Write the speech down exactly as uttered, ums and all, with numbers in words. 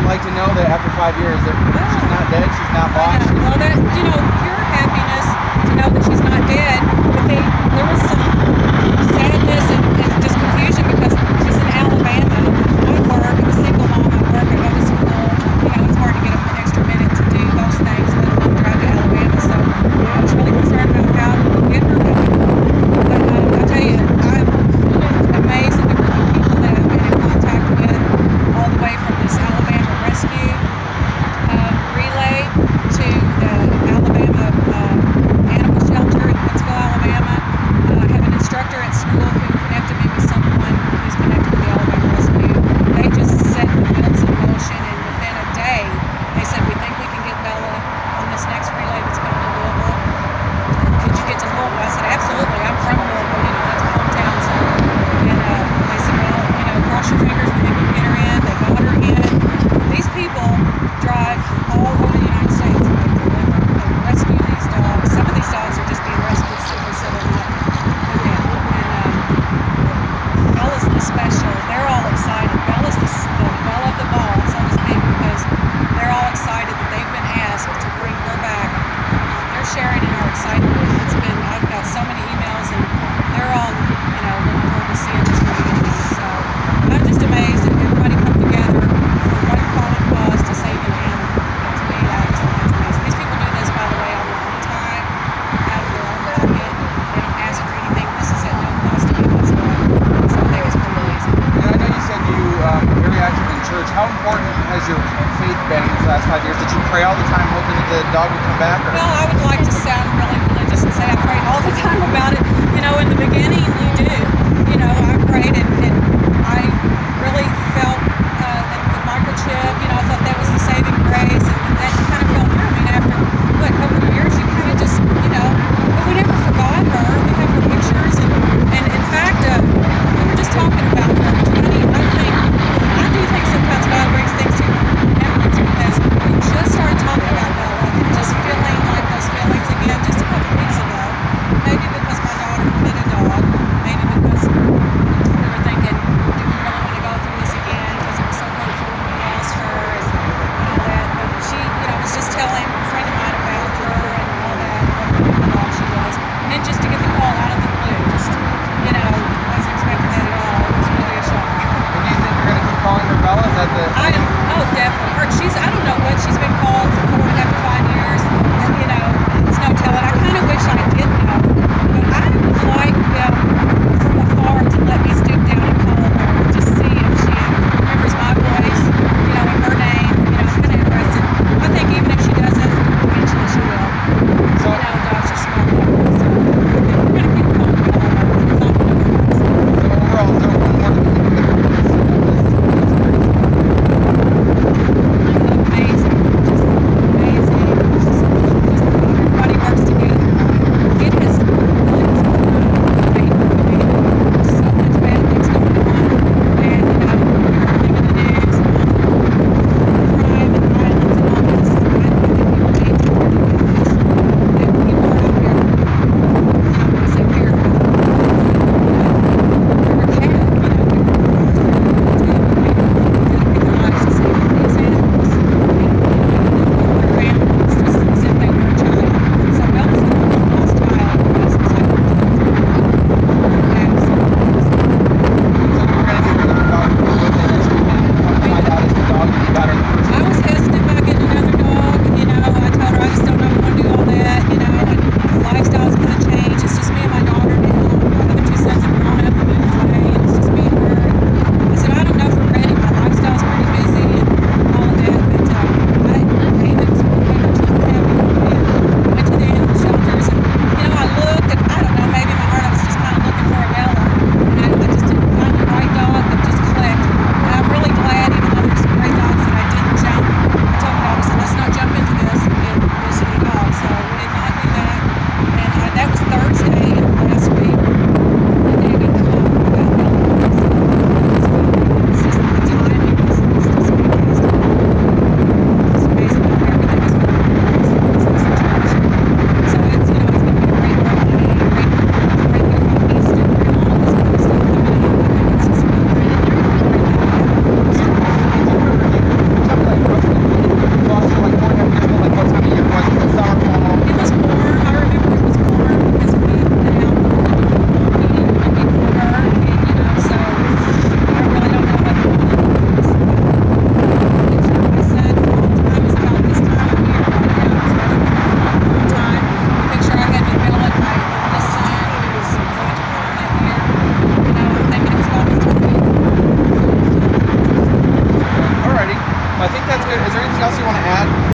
like to know that after five years that she's not dead, she's not I lost? know. Well, that, you know, pure happiness to know that she's not dead, but they, there was some sadness and, and just confusion because she's in Alabama. I work, I'm a single mom, I work, I go to school. You know, it's hard to get an extra minute to do those things, let alone drive to Alabama. So I was really concerned about how to get her back. But um, I tell you, I'm amazed at the group of people that I've been in contact with, all the way from this Alabama rescue um, relay to the Alabama uh, animal shelter in Huntsville, Alabama. Uh, I have an instructor at school who connected me with someone who's connected with the Alabama rescue. They just set the wheels in motion, and within a day, they said, we think we can get Bella on this next relay that's coming to Louisville. Could you get to Louisville? I said, absolutely. I'm from Louisville. You know, that's my hometown. So, and uh, they said, well, you know, cross your fingers. We think we can get her in. They got her in. These people drive all over the United States. They deliver, they rescue these dogs. Some of these dogs are just being rescued simply so they're not put in. And um, Bella's the special. They're all excited. Bella's the, the belle of the ball, so to speak, because they're all excited that they've been asked to bring her back. They're sharing in our excitement. It's been, I've got so many emails, and they're all, you know, looking forward to seeing this reunion. So I'm just amazed that everybody come together for one common cause to save an animal. To me, I just think that's amazing. These people do this, by the way, on their own time, out of their own pocket. They don't ask for anything. This is at no cost to me whatsoever. So I think it's pretty amazing. And I know you said you um, very active in church. How important has your faith been in these last five years? Did you pray all the time hoping that the dog would come back? Or? Well, I would like to sound really religious and say I prayed all the time about it. You know, in the beginning, you do. You know, I prayed, and, and I really felt uh, that